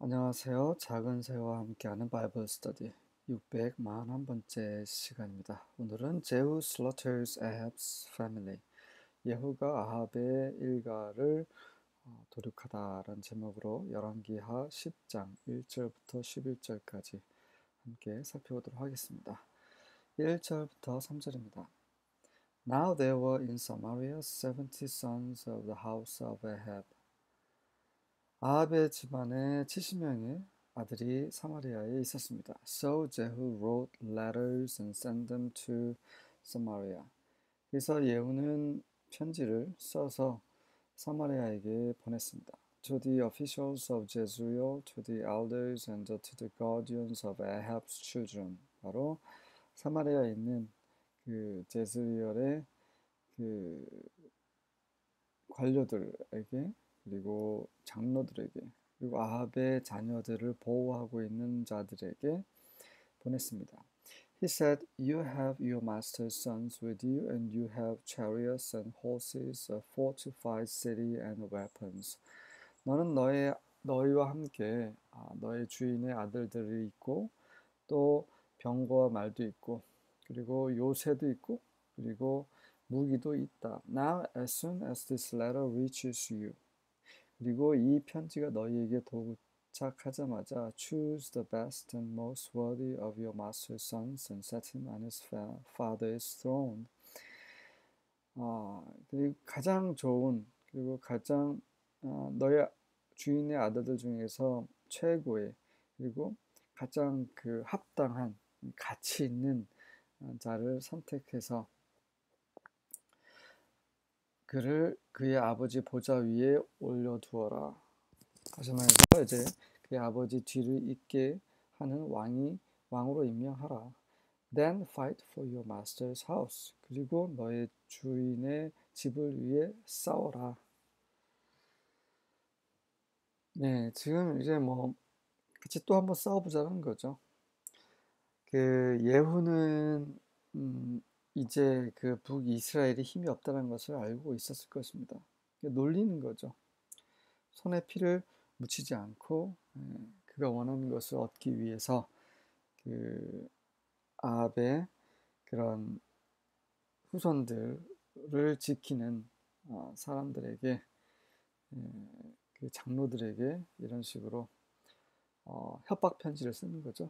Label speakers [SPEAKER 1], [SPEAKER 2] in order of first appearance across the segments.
[SPEAKER 1] 안녕하세요. 작은 새와 함께하는 바이블 스터디 641번째 시간입니다. 오늘은 제후 slaughters Ahab's family, 예후가 아합의 일가를 도륙하다라는 제목으로 열왕기하 10장 1절부터 11절까지 함께 살펴보도록 하겠습니다. 1절부터 3절입니다. Now there were in Samaria 70 sons of the house of Ahab. 아합의 집안에 70명의 아들이 사마리아에 있었습니다. So Jehu wrote letters and sent them to Samaria. 그래서 예후는 편지를 써서 사마리아에게 보냈습니다. To the officials of Jezreel, to the elders, and to the guardians of Ahab's children. 바로 사마리아에 있는 그 제스리엘의 그 관료들에게, 그리고 장로들에게, 그리고 아합의 자녀들을 보호하고 있는 자들에게 보냈습니다. He said, You have your master's sons with you, and you have chariots and horses, a fortified city and weapons. 너는 너희와 함께 너희 주인의 아들들이 있고, 또 병거와 말도 있고, 그리고 요새도 있고, 그리고 무기도 있다. Now, as soon as this letter reaches you, 그리고 이 편지가 너희에게 도착하자마자 choose the best and most worthy of your master's sons and set him on his father's throne. 그리고 가장 좋은, 그리고 가장 너희 주인의 아들들 중에서 최고의, 그리고 가장 그 합당한, 가치 있는 자를 선택해서 그를 그의 아버지 보좌 위에 올려두어라. 다시 말해서 이제 그의 아버지 뒤를 잇게 하는 왕으로 임명하라. Then fight for your master's house. 그리고 너의 주인의 집을 위해 싸워라. 네, 지금 이제 뭐 같이 또 한번 싸워보자는 거죠. 그 예후는 이제 그 북이스라엘이 힘이 없다는 것을 알고 있었을 것입니다. 놀리는 거죠. 손에 피를 묻히지 않고 그가 원하는 것을 얻기 위해서 그 아합의 그런 후손들을 지키는 사람들에게, 그 장로들에게 이런 식으로 협박 편지를 쓰는 거죠.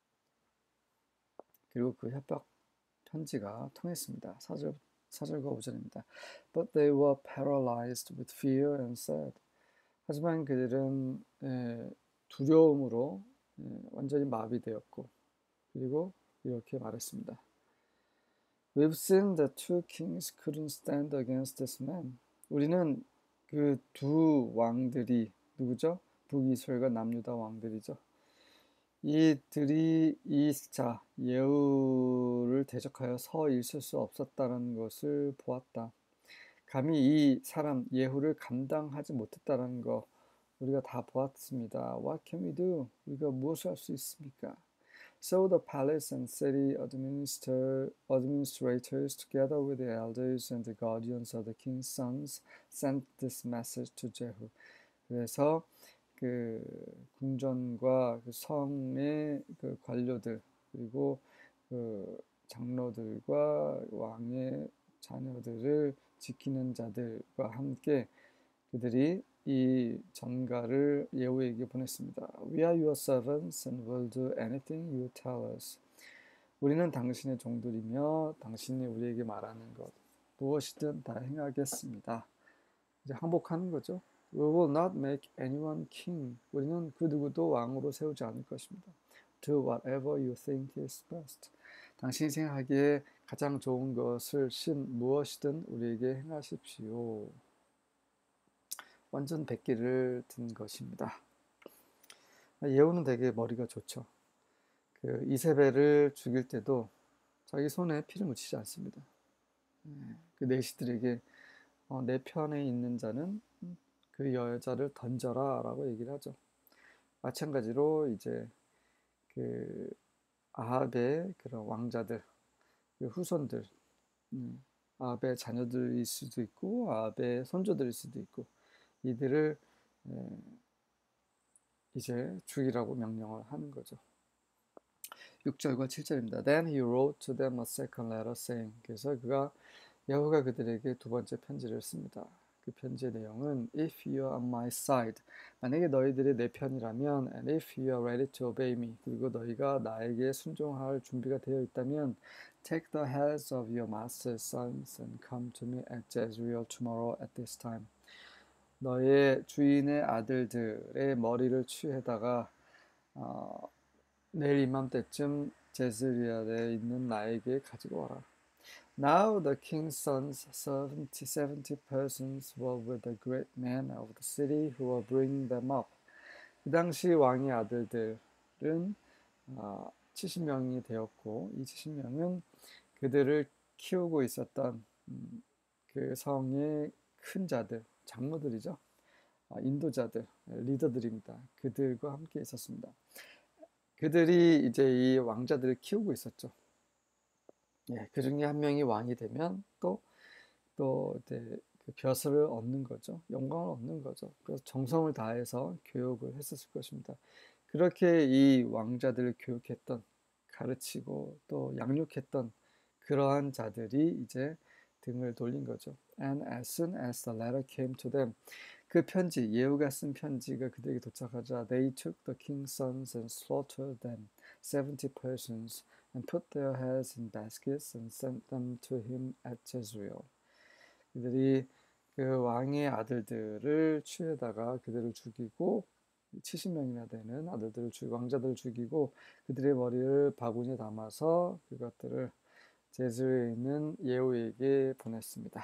[SPEAKER 1] 그리고 그 협박 편지가 통했습니다. 4절과 5절입니다. But they were paralyzed with fear and said. 하지만 그들은 두려움으로 완전히 마비되었고, 그리고 이렇게 말했습니다. We've seen that two kings couldn't stand against this man. 우리는 그 두 왕들이 누구죠? 북이스라엘과 남유다 왕들이죠. 이들이 예후를 대적하여 서 있을 수 없었다는 것을 보았다. 감히 이 사람 예후를 감당하지 못했다는 거 우리가 다 보았습니다. What can we do? 우리가 무엇을 할 수 있습니까? So the palace and city administrators, together with the elders and the guardians of the king's sons, sent this message to Jehu. 그래서 그 궁전과 그 성의 그 관료들, 그리고 그 장로들과 왕의 자녀들을 지키는 자들과 함께 그들이 이 전가를 예후에게 보냈습니다. We are your servants and will do anything you tell us. 우리는 당신의 종들이며 당신이 우리에게 말하는 것 무엇이든 다 행하겠습니다. 이제 항복하는 거죠. We will not make anyone king. 우리는 그 누구도 왕으로 세우지 않을 것입니다. Do whatever you think is best. 당신이 생각하기에 가장 좋은 것을 무엇이든 우리에게 행하십시오. 완전 백기를 든 것입니다. 예후는 되게 머리가 좋죠. 그 이세벨을 죽일 때도 자기 손에 피를 묻히지 않습니다. 그 내시들에게 내 편에 있는 자는 그 여자를 던져라 라고 얘기를 하죠. 마찬가지로 이제 그 아합의 그런 왕자들, 그 후손들, 아합의 자녀들일 수도 있고 아합의 손주들일 수도 있고, 이들을 이제 죽이라고 명령을 하는 거죠. 6절과 7절입니다. Then he wrote to them a second letter saying, 그래서 여호가 그들에게 두 번째 편지를 씁니다. 그 편지의 내용은 If you are on my side, 만약에 너희들이 내 편이라면, and if you are ready to obey me, 그리고 너희가 나에게 순종할 준비가 되어 있다면, take the heads of your master's sons and come to me at Jezreel tomorrow at this time. 너의 주인의 아들들의 머리를 취해다가 내일 이맘때쯤 제스리엘에 있는 나에게 가지고 와라. Now the king's sons, 70 persons, were with the great men of the city who were bringing them up. 그 당시 왕의 아들들은 70명이 되었고, 이 70명은 그들을 키우고 있었던 그 성의 큰 자들, 장로들이죠. 인도자들, 리더들입니다. 그들과 함께 있었습니다. 그들이 이제 이 왕자들을 키우고 있었죠. 예, 그 중에 한 명이 왕이 되면 또 이제 그 벼슬을 얻는 거죠. 영광을 얻는 거죠. 그래서 정성을 다해서 교육을 했었을 것입니다. 그렇게 이 왕자들을 교육했던, 가르치고 또 양육했던 그러한 자들이 이제 등을 돌린 거죠. And as soon as the letter came to them, 그 편지, 예후가 쓴 편지가 그들에게 도착하자 they took the king's sons and slaughtered them, 70 persons, and put their heads in baskets and sent them to him at Jezreel. 그들이 그 왕의 아들들을 취해다가 그들을 죽이고 70명이나 되는 아들들을 왕자들을 죽이고 그들의 머리를 바구니에 담아서 그것들을 제수에 있는 예후에게 보냈습니다.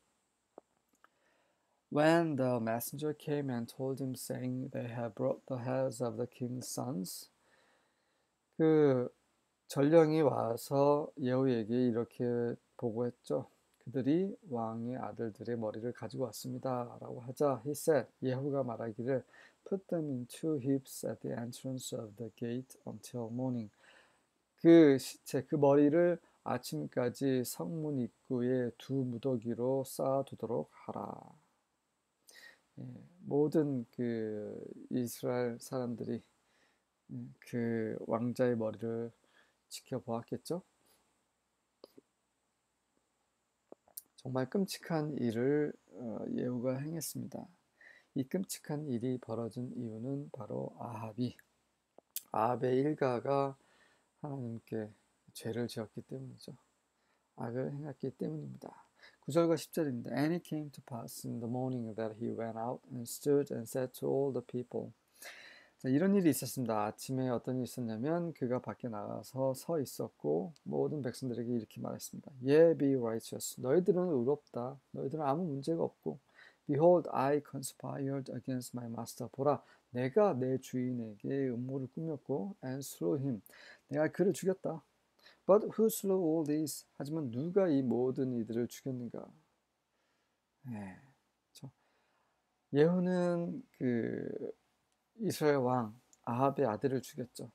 [SPEAKER 1] When the messenger came and told him, saying, They have brought the heads of the king's sons, 그 전령이 와서 예후에게 이렇게 보고했죠. 그들이 왕의 아들들의 머리를 가지고 왔습니다. 라고 하자, he said, 예후가 말하기를, put them in two heaps at the entrance of the gate until morning. 그 시체, 그 머리를 아침까지 성문 입구에 두 무더기로 쌓아두도록 하라. 예, 모든 그 이스라엘 사람들이 그 왕자의 머리를 지켜보았겠죠. 정말 끔찍한 일을 예후가 행했습니다. 이 끔찍한 일이 벌어진 이유는 바로 아합의 일가가 하나님께 죄를 지었기 때문이죠. 악을 행했기 때문입니다. 9절과 10절입니다. And it came to pass in the morning that he went out and stood and said to all the people. 자, 이런 일이 있었습니다. 아침에 어떤 일이 있었냐면 그가 밖에 나가서 서 있었고 모든 백성들에게 이렇게 말했습니다. Yeah, be righteous. 너희들은 의롭다. 너희들은 아무 문제가 없고. Behold, I conspired against my master. 보라, 내가 내 주인에게 음모를 꾸몄고 and slew him. 내가 그를 죽였다. But who slew all these? 하지만 누가 이 모든 이들을 죽였는가? 네, 예후는 그 이스라엘 왕 아합의 아들을 죽였죠.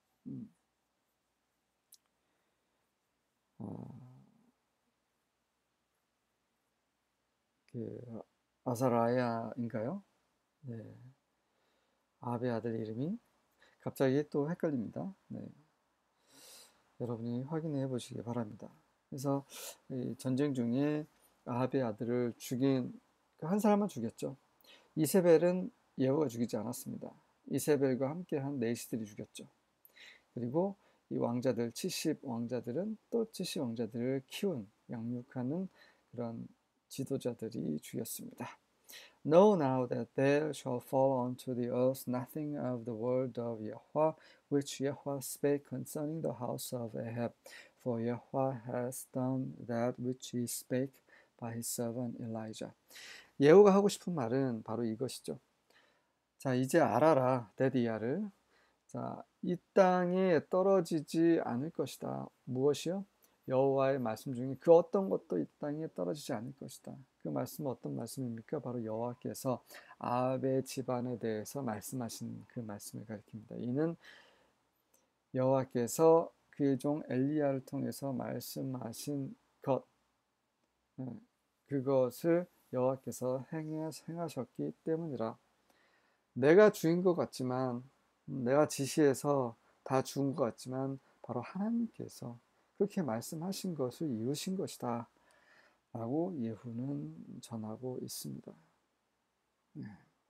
[SPEAKER 1] 그 아사라야인가요? 네, 아합의 아들 이름이 갑자기 또 헷갈립니다. 네. 여러분이 확인해 보시기 바랍니다. 그래서 이 전쟁 중에 아합의 아들을 죽인 한 사람만 죽였죠. 이세벨은 예후가 죽이지 않았습니다. 이세벨과 함께한 내시들이 죽였죠. 그리고 이 왕자들 70 왕자들은 또 70 왕자들을 키운 양육하는 그런 지도자들이 죽였습니다. Know now that there shall fall unto the earth nothing of the word of Yahweh which Yahweh spake concerning the house of Ahab, for Yahweh has done that which he spake by his servant Elijah. 예후가 하고 싶은 말은 바로 이것이죠. 자, 이제 알아라, 데디야를. 자, 이 땅에 떨어지지 않을 것이다. 무엇이요? 여호와의 말씀 중에 그 어떤 것도 이 땅에 떨어지지 않을 것이다. 그 말씀은 어떤 말씀입니까? 바로 여호와께서 아합의 집안에 대해서 말씀하신 그 말씀을 가리킵니다. 이는 여호와께서 그의 종 엘리야를 통해서 말씀하신 것, 그것을 여호와께서 행하셨기 때문이라. 내가 주인 것 같지만 내가 지시해서 다 죽은 것 같지만 바로 하나님께서 그렇게 말씀하신 것을 이루신 것이다 라고 예후는 전하고 있습니다. 네.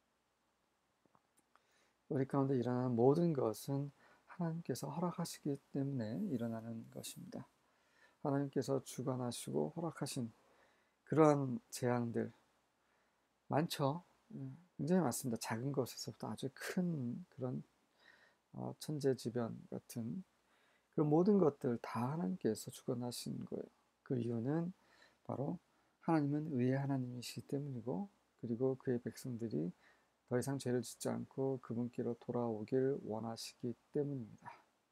[SPEAKER 1] 우리 가운데 일어나는 모든 것은 하나님께서 허락하시기 때문에 일어나는 것입니다. 하나님께서 주관하시고 허락하신 그러한 재앙들 많죠. 굉장히 많습니다. 작은 것에서부터 아주 큰 그런 천재지변 같은 그런 모든 것들 다 하나님께서 주관하신 거예요. 그 이유는 바로 하나님은 의의 하나님이시기 때문이고, 그리고 그의 백성들이 더 이상 죄를 짓지 않고 그분께로 돌아오길 원하시기 때문입니다.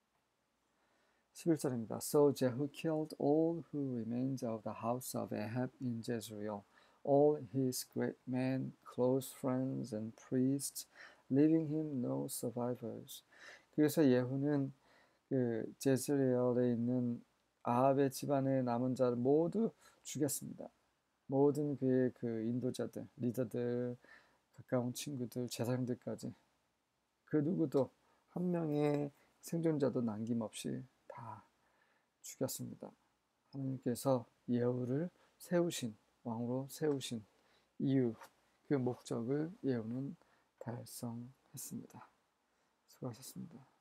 [SPEAKER 1] 11절입니다. So Jehu killed all who remained of the house of Ahab in Jezreel, all his great men, close friends and priests, leaving him no survivors. 그래서 예후는 그 제스레엘에 있는 아합의 집안의 남은 자를 모두 죽였습니다. 모든 그의 그 인도자들, 리더들, 가까운 친구들, 제사장들까지 그 누구도 한 명의 생존자도 남김없이 다 죽였습니다. 하나님께서 예후를 세우신 왕으로 세우신 이유, 그 목적을 예후는 달성했습니다. 수고하셨습니다.